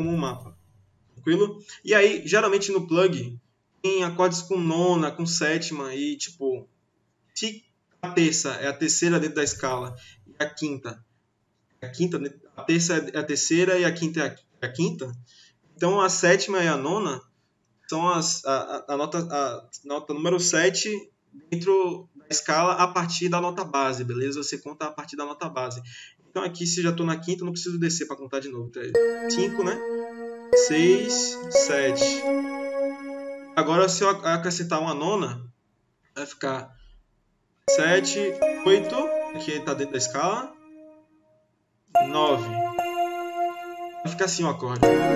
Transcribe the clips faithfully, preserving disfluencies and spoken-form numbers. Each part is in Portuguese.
como um mapa. Tranquilo? E aí, geralmente no plug, tem acordes com nona, com sétima, e tipo, se a terça é a terceira dentro da escala, e a quinta, a quinta, a terça é a terceira e a quinta é a quinta, então a sétima e a nona são as, a, a, nota, a nota número sete dentro da escala a partir da nota base, beleza? Você conta a partir da nota base. Então aqui, se já estou na quinta, não preciso descer para contar de novo. cinco, né? seis, sete. Agora, se eu acrescentar uma nona, vai ficar sete, oito, aqui está dentro da escala, nove. Vai ficar assim o acorde.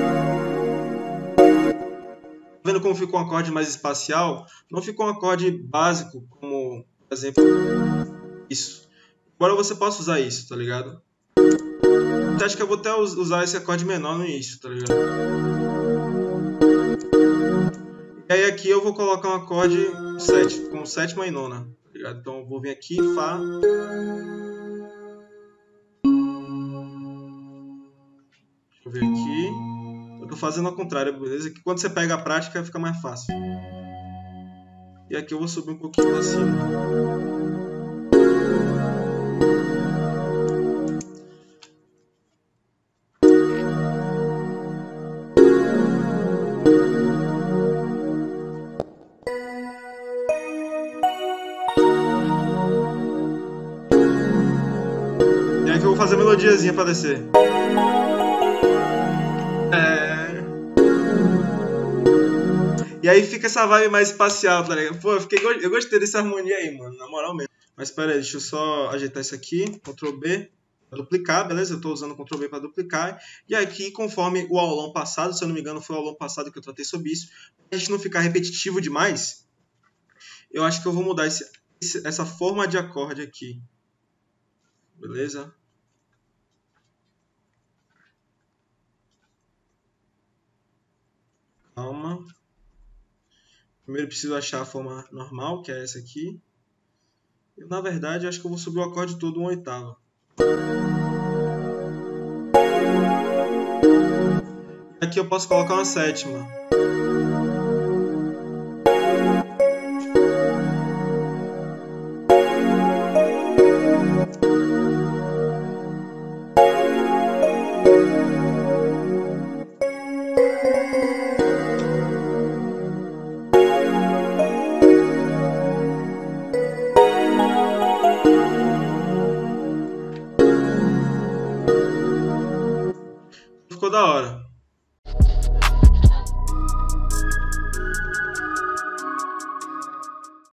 Vendo como ficou um acorde mais espacial? Não ficou um acorde básico, como, por exemplo, isso. Agora você pode usar isso, tá ligado? Eu acho que eu vou até usar esse acorde menor no início, tá ligado? E aí aqui eu vou colocar um acorde sete, com sétima e nona, tá ligado? Então eu vou vir aqui, Fá. Deixa eu ver aqui. Eu tô fazendo ao contrário, beleza? Que quando você pega a prática fica mais fácil. E aqui eu vou subir um pouquinho pra cima. E aqui eu vou fazer a melodiazinha pra descer. É... E aí fica essa vibe mais espacial, tá ligado? Pô, eu, fiquei, eu gostei dessa harmonia aí, mano, na moral mesmo. Mas pera aí, deixa eu só ajeitar isso aqui. control B para duplicar, beleza? Eu tô usando o control B para duplicar. E aqui, conforme o aulão passado, se eu não me engano foi o aulão passado que eu tratei sobre isso, pra gente não ficar repetitivo demais, eu acho que eu vou mudar esse, essa forma de acorde aqui. Beleza? Calma. Primeiro preciso achar a forma normal, que é essa aqui. Eu, na verdade, acho que eu vou subir o acorde todo uma oitava. Aqui eu posso colocar uma sétima.